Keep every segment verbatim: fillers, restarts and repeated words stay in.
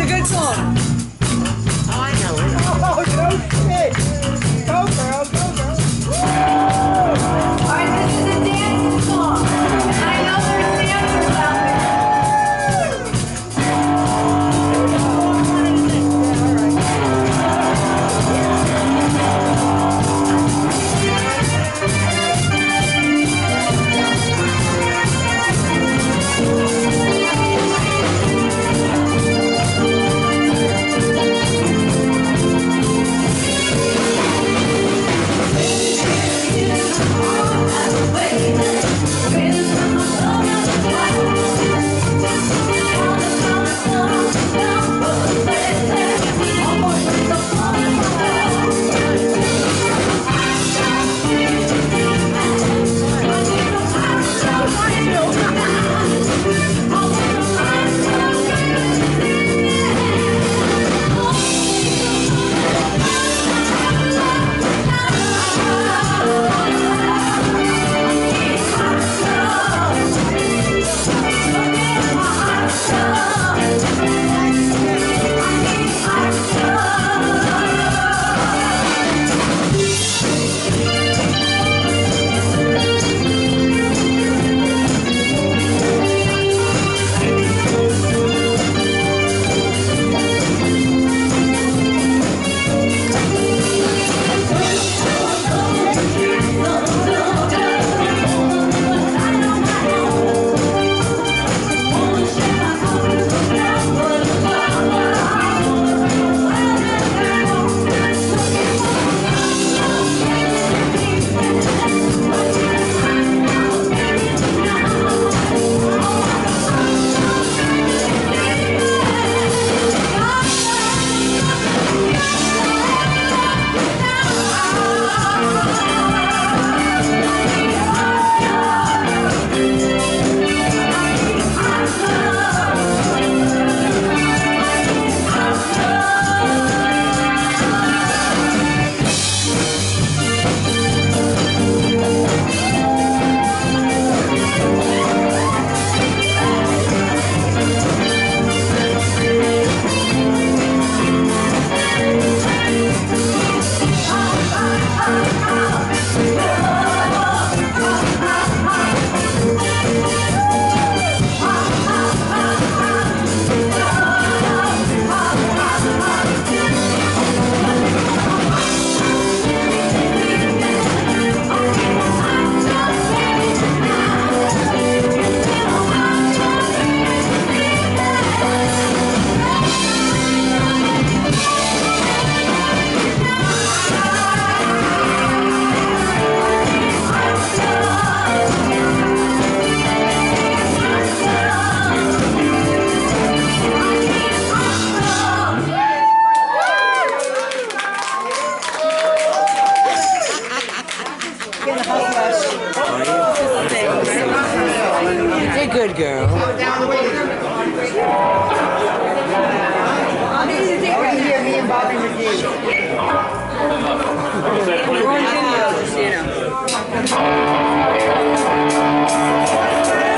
good song. Oh, I know it. Oh, no shit. Go, girl, go, girl. All right, this is a dancing song. I know there's dancers out there. You're a good girl. Here, me and Bobby McGee. We're on video, just, you know.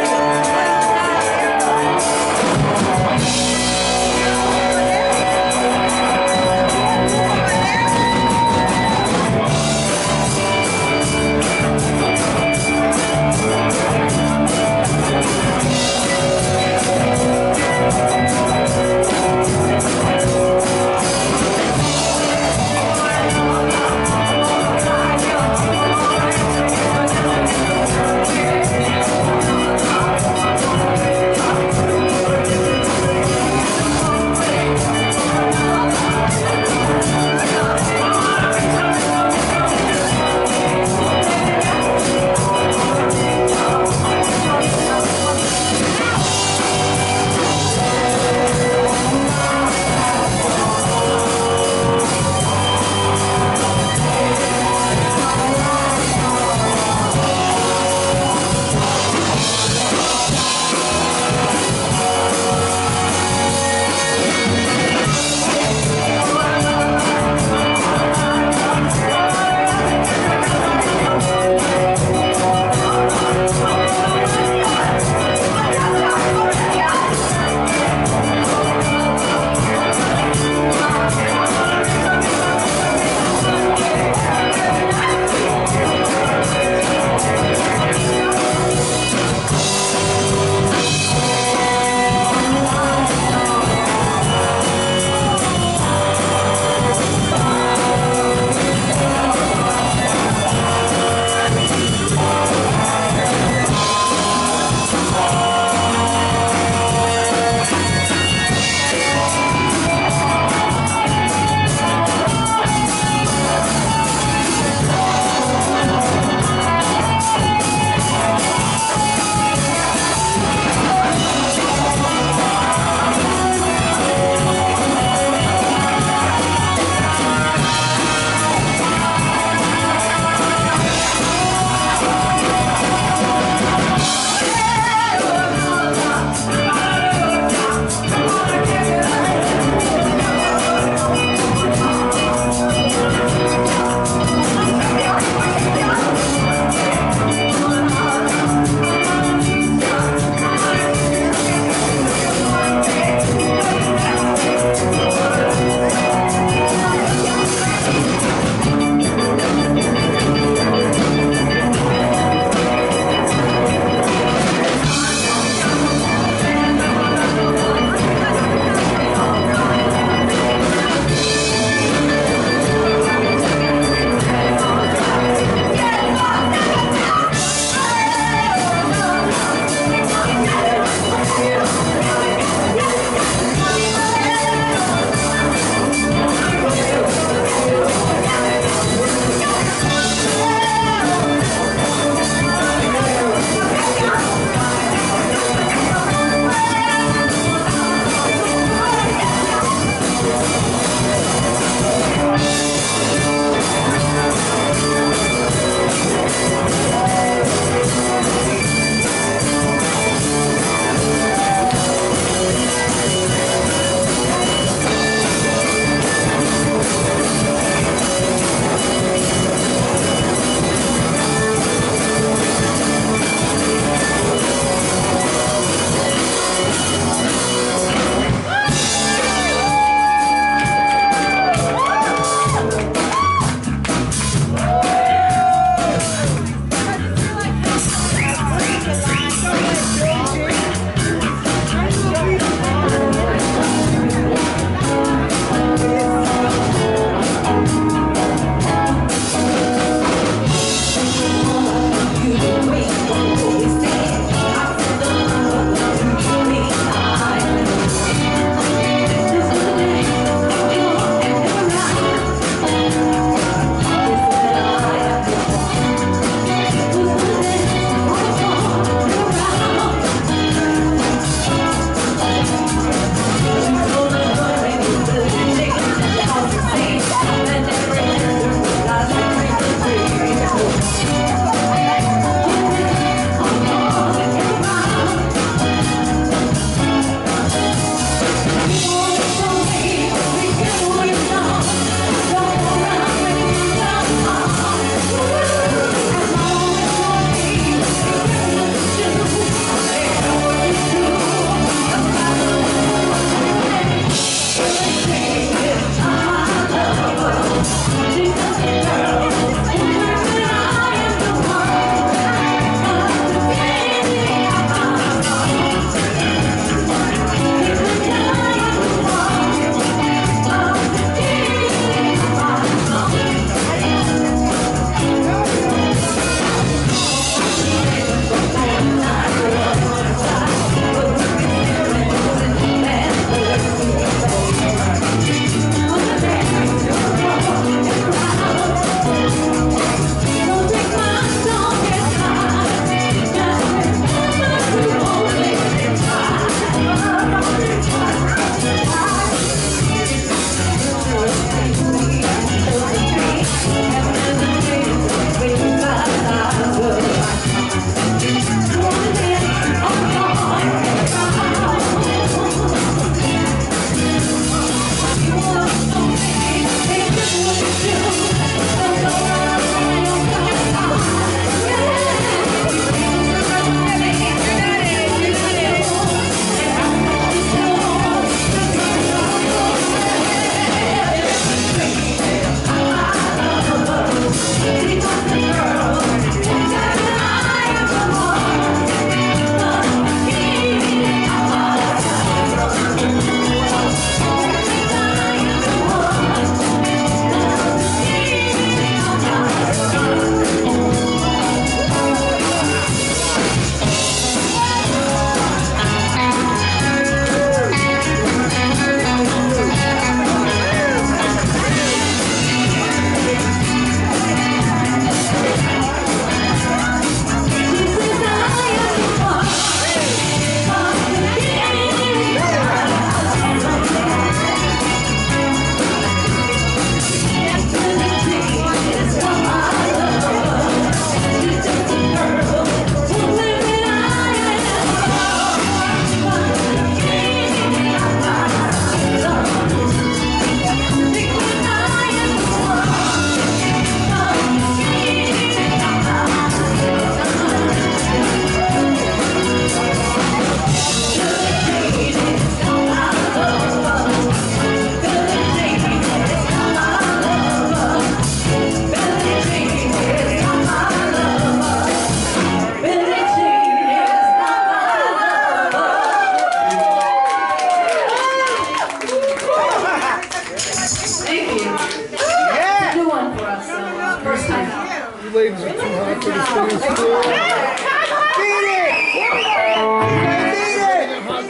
ladies are too hot for the stage. Beat it! Beat it!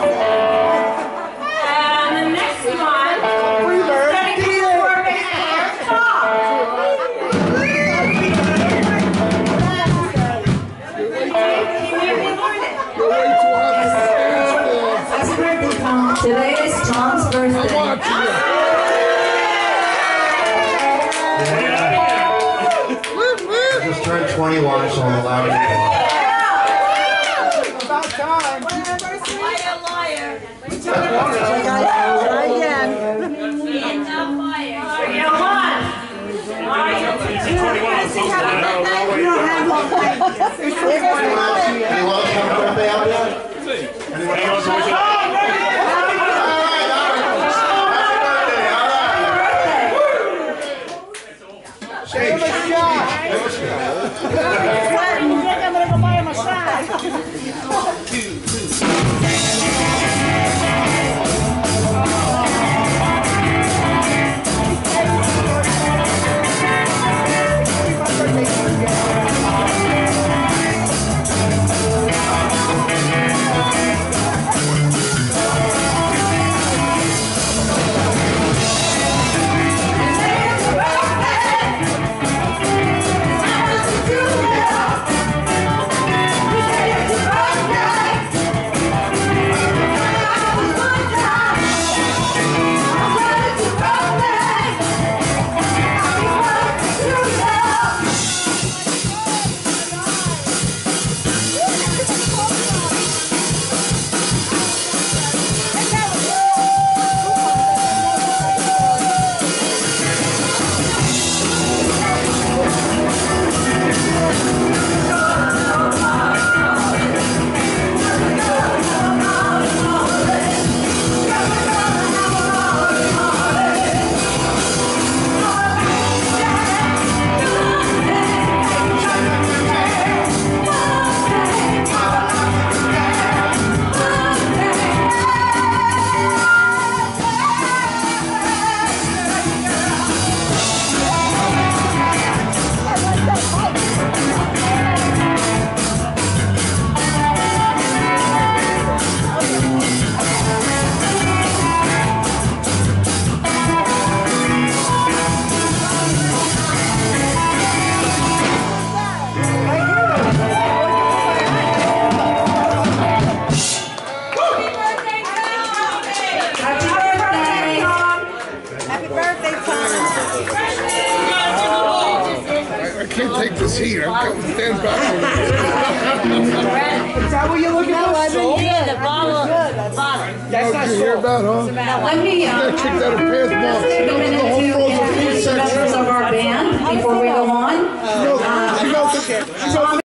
And the next one, Freebird, study beat it! performance air talk. You're way too hot for the stage, man. Today is Tom's birthday. Watch you. Just turned twenty-one, so I'm allowed to go. About time. Liar, liar. Try again. Mario one. Mario two. Anyone else have a birthday out yet? Anyone else? All right, all right. Give him a shot. I'm gonna go buy him a shot. I can't take this heat. I'm going to stand back. Is that what you're looking for? Soap? Yeah, the bottle. Bottle. That's not Did you hear soap. that, huh? Let me, I uh, got kicked out of Path Mall. take a minute The whole to frozen food introduce the section. members of our band before we go on. She knows, she knows, she knows